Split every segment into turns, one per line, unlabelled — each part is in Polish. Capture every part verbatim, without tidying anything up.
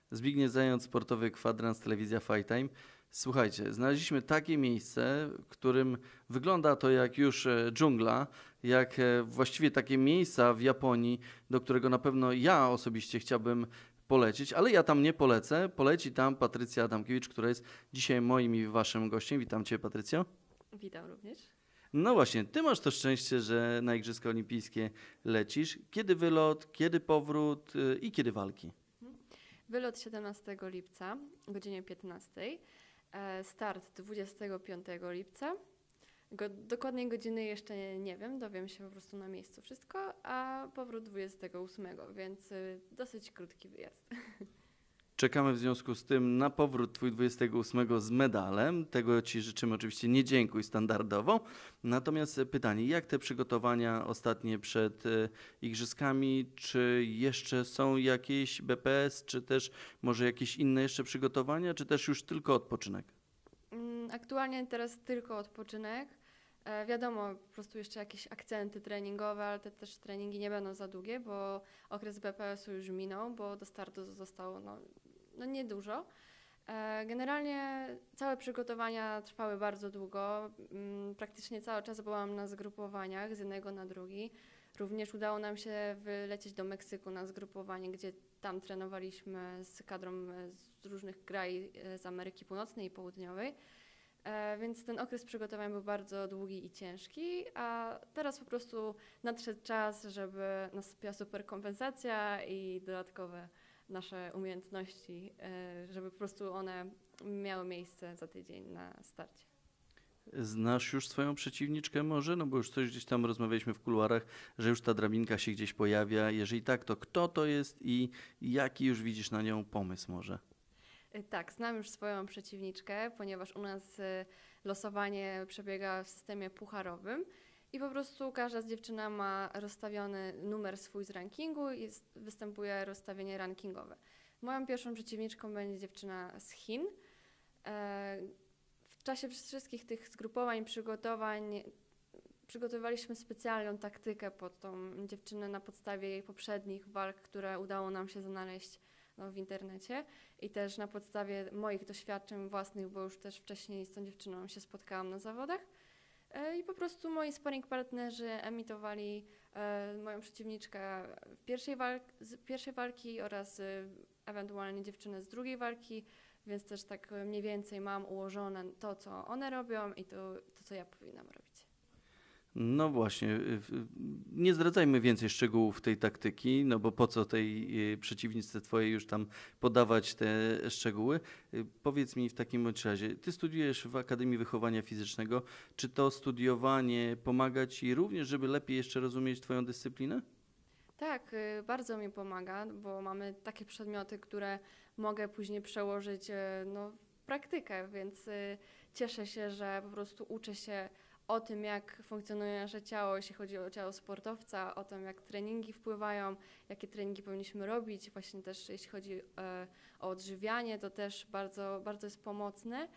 Zbigniew Zając, Sportowy Kwadrans, Telewizja Fight Time. Słuchajcie, znaleźliśmy takie miejsce, w którym wygląda to jak już e, dżungla, jak e, właściwie takie miejsca w Japonii, do którego na pewno ja osobiście chciałbym polecieć, ale ja tam nie polecę. Poleci tam Patrycja Adamkiewicz, która jest dzisiaj moim i waszym gościem. Witam cię, Patrycjo.
Witam również.
No właśnie, ty masz to szczęście, że na Igrzyska Olimpijskie lecisz. Kiedy wylot, kiedy powrót y, i kiedy walki?
Wylot siedemnastego lipca o godzinie piętnastej, e, start dwudziestego piątego lipca. Go, dokładnej godziny jeszcze nie, nie wiem, dowiem się po prostu na miejscu wszystko, a powrót dwudziestego ósmego, więc y, dosyć krótki wyjazd.
Czekamy w związku z tym na powrót twój dwudziestego ósmego z medalem. Tego ci życzymy oczywiście, nie dziękuj standardowo. Natomiast pytanie, jak te przygotowania ostatnie przed e, Igrzyskami? Czy jeszcze są jakieś B P S, czy też może jakieś inne jeszcze przygotowania, czy też już tylko odpoczynek?
Mm, Aktualnie teraz tylko odpoczynek. E, wiadomo, po prostu jeszcze jakieś akcenty treningowe, ale te też treningi nie będą za długie, bo okres B P S-u już minął, bo do startu zostało no, no niedużo. E, Generalnie całe przygotowania trwały bardzo długo. Mm, Praktycznie cały czas byłam na zgrupowaniach z jednego na drugi. Również udało nam się wylecieć do Meksyku na zgrupowanie, gdzie tam trenowaliśmy z kadrą e, z różnych krajów e, z Ameryki Północnej i Południowej. E, Więc ten okres przygotowań był bardzo długi i ciężki, a teraz po prostu nadszedł czas, żeby nastąpiła super kompensacja i dodatkowe nasze umiejętności, e, żeby po prostu one miały miejsce za tydzień na starcie.
Znasz już swoją przeciwniczkę może? No bo już coś gdzieś tam rozmawialiśmy w kuluarach, że już ta drabinka się gdzieś pojawia. Jeżeli tak, to kto to jest i jaki już widzisz na nią pomysł może?
E, Tak, znam już swoją przeciwniczkę, ponieważ u nas e, losowanie przebiega w systemie pucharowym i po prostu każda z dziewczyna ma rozstawiony numer swój z rankingu i s- występuje rozstawienie rankingowe. Moją pierwszą przeciwniczką będzie dziewczyna z Chin. E, W czasie wszystkich tych zgrupowań, przygotowań przygotowaliśmy specjalną taktykę pod tą dziewczynę na podstawie jej poprzednich walk, które udało nam się znaleźć no, w internecie i też na podstawie moich doświadczeń własnych, bo już też wcześniej z tą dziewczyną się spotkałam na zawodach. E, I po prostu moi sparring partnerzy emitowali e, moją przeciwniczkę w pierwszej, walk, z pierwszej walki oraz e, ewentualnie dziewczynę z drugiej walki, więc też tak e, mniej więcej mam ułożone to, co one robią i to, to co ja powinnam robić.
No właśnie, y, w- nie zdradzajmy więcej szczegółów tej taktyki, no bo po co tej y, przeciwniczce twojej już tam podawać te szczegóły. Y, Powiedz mi w takim bądź razie, ty studiujesz w Akademii Wychowania Fizycznego, czy to studiowanie pomaga ci również, żeby lepiej jeszcze rozumieć twoją dyscyplinę?
Tak, y, bardzo mi pomaga, bo mamy takie przedmioty, które mogę później przełożyć y, no, w praktykę, więc y, cieszę się, że po prostu uczę się o tym, jak funkcjonuje nasze ciało, jeśli chodzi o ciało sportowca, o tym, jak treningi wpływają, jakie treningi powinniśmy robić, właśnie też jeśli chodzi y, o odżywianie, to też bardzo, bardzo jest pomocne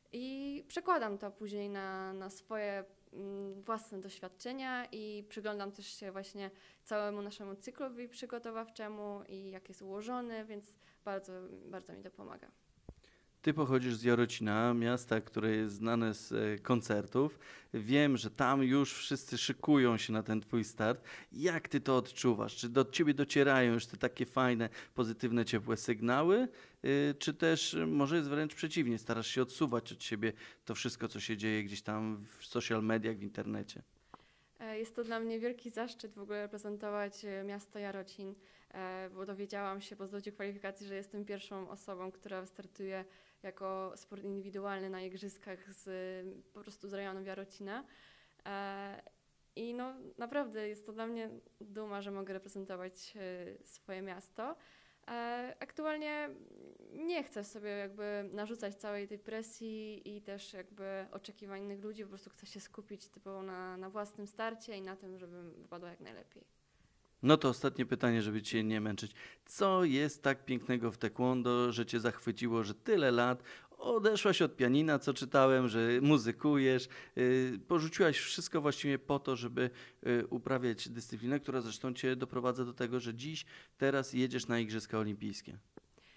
i przekładam to później na, na swoje mm, własne doświadczenia i przyglądam też się właśnie całemu naszemu cyklowi przygotowawczemu i jak jest ułożony, więc bardzo, bardzo mi to pomaga.
Ty pochodzisz z Jarocina, miasta, które jest znane z e, koncertów. Wiem, że tam już wszyscy szykują się na ten twój start. Jak ty to odczuwasz? Czy do ciebie docierają już te takie fajne, pozytywne, ciepłe sygnały? Y, Czy też y, może jest wręcz przeciwnie, starasz się odsuwać od siebie to wszystko, co się dzieje gdzieś tam w social mediach, w internecie?
E, Jest to dla mnie wielki zaszczyt w ogóle reprezentować e, miasto Jarocin, e, bo dowiedziałam się po zdobyciu kwalifikacji, że jestem pierwszą osobą, która startuje jako sport indywidualny na igrzyskach z, po prostu z rejonu Jarocina. E, I no naprawdę jest to dla mnie duma, że mogę reprezentować e, swoje miasto. E, Aktualnie nie chcę sobie jakby narzucać całej tej presji i też jakby oczekiwań innych ludzi, po prostu chcę się skupić typowo na, na własnym starcie i na tym, żebym wypadła jak najlepiej.
No to ostatnie pytanie, żeby cię nie męczyć. Co jest tak pięknego w taekwondo, że cię zachwyciło, że tyle lat odeszłaś od pianina, co czytałem, że muzykujesz, yy, porzuciłaś wszystko właściwie po to, żeby yy, uprawiać dyscyplinę, która zresztą cię doprowadza do tego, że dziś, teraz jedziesz na Igrzyska Olimpijskie.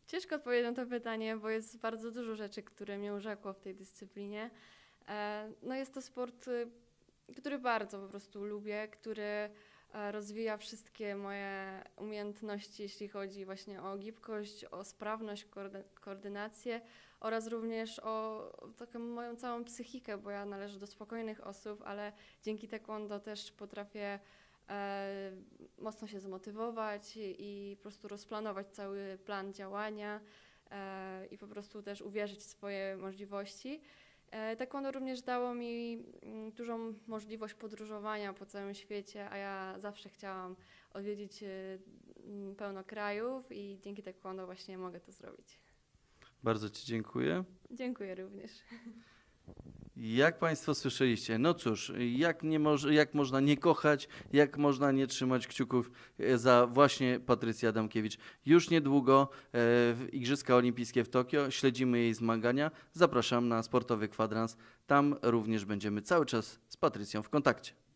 Ciężko odpowiedzieć na to pytanie, bo jest bardzo dużo rzeczy, które mnie urzekło w tej dyscyplinie. E, No jest to sport, y, który bardzo po prostu lubię, który e, rozwija wszystkie moje umiejętności, jeśli chodzi właśnie o gibkość, o sprawność, koordy- koordynację oraz również o taką moją całą psychikę, bo ja należę do spokojnych osób, ale dzięki taekwondo też potrafię e, mocno się zmotywować i, i po prostu rozplanować cały plan działania e, i po prostu też uwierzyć w swoje możliwości. E, Taekwondo również dało mi mm, dużą możliwość podróżowania po całym świecie, a ja zawsze chciałam odwiedzić e, mm, pełno krajów i dzięki taekwondo właśnie mogę to zrobić.
Bardzo Ci dziękuję.
Dziękuję również.
Jak Państwo słyszeliście, no cóż, jak, nie moż, jak można nie kochać, jak można nie trzymać kciuków e, za właśnie Patrycję Adamkiewicz. Już niedługo e, w Igrzyska Olimpijskie w Tokio śledzimy jej zmagania. Zapraszam na sportowy kwadrans. Tam również będziemy cały czas z Patrycją w kontakcie.